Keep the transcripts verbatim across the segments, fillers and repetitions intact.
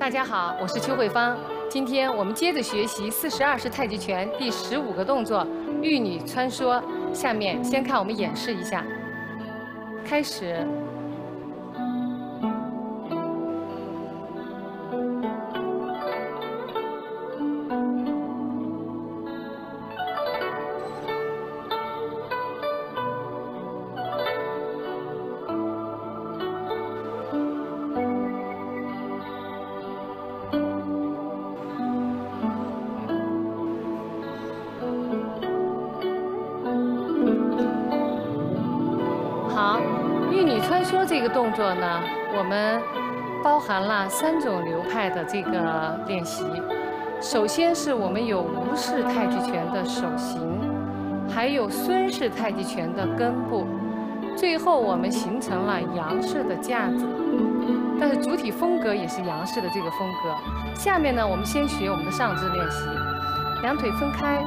大家好，我是邱慧芳。今天我们接着学习四十二式太极拳第十五个动作“玉女穿梭”。下面先看我们演示一下。开始。 好，玉女穿梭这个动作呢，我们包含了三种流派的这个练习。首先是我们有吴式太极拳的手型，还有孙式太极拳的根部，最后我们形成了杨式的架子。但是主体风格也是杨式的这个风格。下面呢，我们先学我们的上肢练习，两腿分开。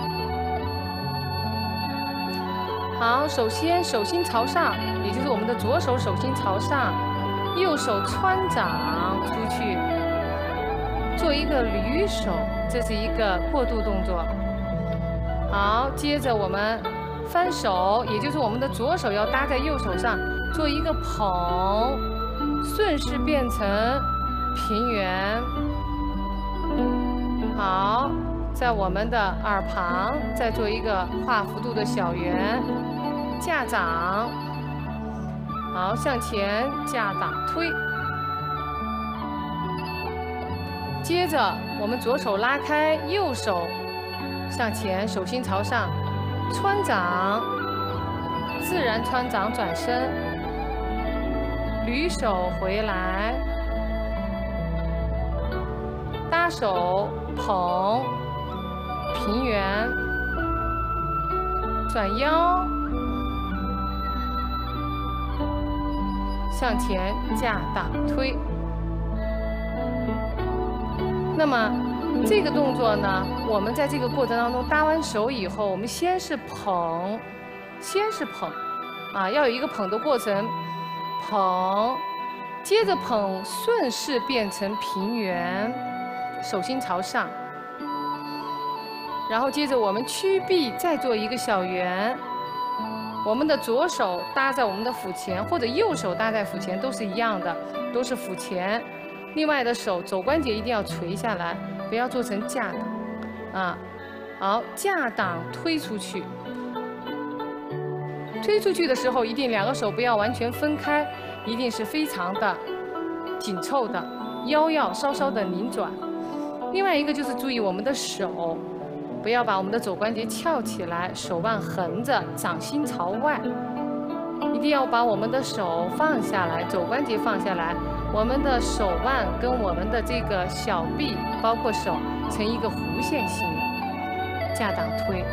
好，首先手心朝上，也就是我们的左手手心朝上，右手穿掌出去，做一个捋手，这是一个过渡动作。好，接着我们翻手，也就是我们的左手要搭在右手上，做一个捧，顺势变成平圆。好。 在我们的耳旁再做一个画幅度的小圆，架掌，好，向前架挡推。接着我们左手拉开，右手向前，手心朝上，穿掌，自然穿掌转身，捋手回来，搭手捧。 平圆，转腰，向前架挡推。那么这个动作呢，我们在这个过程当中搭完手以后，我们先是捧，先是捧，啊，要有一个捧的过程，捧，接着捧，顺势变成平圆，手心朝上。 然后接着我们屈臂，再做一个小圆。我们的左手搭在我们的腹前，或者右手搭在腹前，都是一样的，都是腹前。另外的手肘关节一定要垂下来，不要做成架挡。啊，好，架挡推出去。推出去的时候，一定两个手不要完全分开，一定是非常的紧凑的，腰要稍稍的拧转。另外一个就是注意我们的手。 不要把我们的肘关节翘起来，手腕横着，掌心朝外。一定要把我们的手放下来，肘关节放下来，我们的手腕跟我们的这个小臂，包括手，成一个弧线形，架挡推。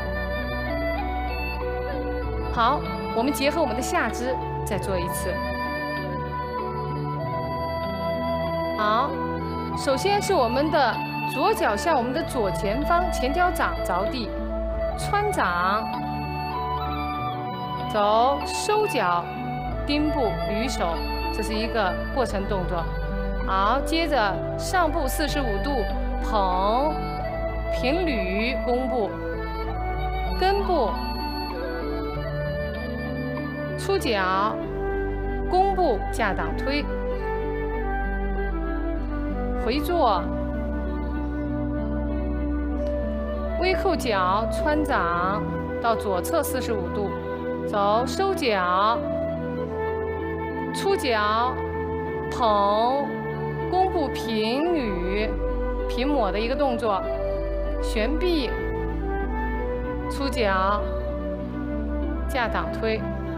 好，我们结合我们的下肢再做一次。好，首先是我们的。 左脚向我们的左前方，前脚掌着地，穿掌，走，收脚，丁步捋手，这是一个过程动作。好，接着上步四十五度捧，平捋弓步，根部，出脚，弓步架挡推，回坐。 微扣脚，穿掌到左侧四十五度，走收脚，出脚，捧，弓步平捋，平抹的一个动作，旋臂，出脚，架挡推。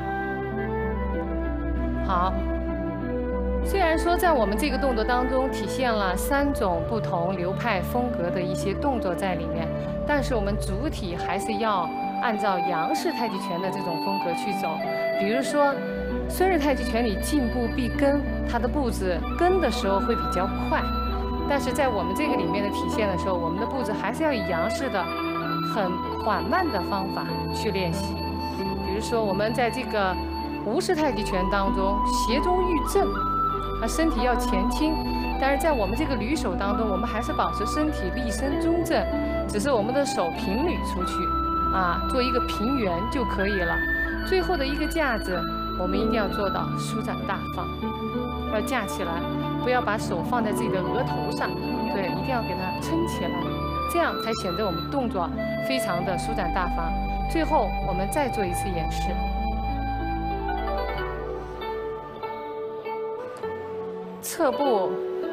好。 虽然说在我们这个动作当中体现了三种不同流派风格的一些动作在里面，但是我们主体还是要按照杨式太极拳的这种风格去走。比如说，孙式太极拳里进步必跟，它的步子跟的时候会比较快，但是在我们这个里面的体现的时候，我们的步子还是要以杨式的很缓慢的方法去练习。比如说，我们在这个吴式太极拳当中，斜中寓正。啊，身体要前倾， 但是在我们这个捋手当中，我们还是保持身体立身中正，只是我们的手平捋出去，啊，做一个平圆就可以了。最后的一个架子，我们一定要做到舒展大方，要架起来，不要把手放在自己的额头上，对，一定要给它撑起来，这样才显得我们动作非常的舒展大方。最后我们再做一次演示。侧步，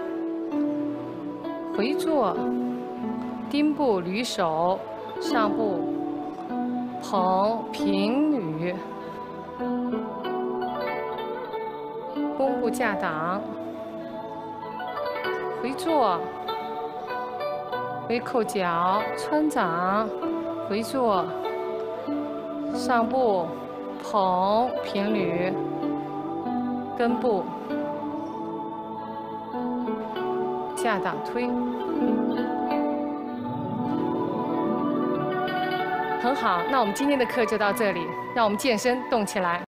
回坐，丁步捋手，上步捧平捋，弓步架挡，回坐，回扣脚，穿掌，回坐，上步捧平捋，跟步。架挡推，很好。那我们今天的课就到这里，让我们健身动起来。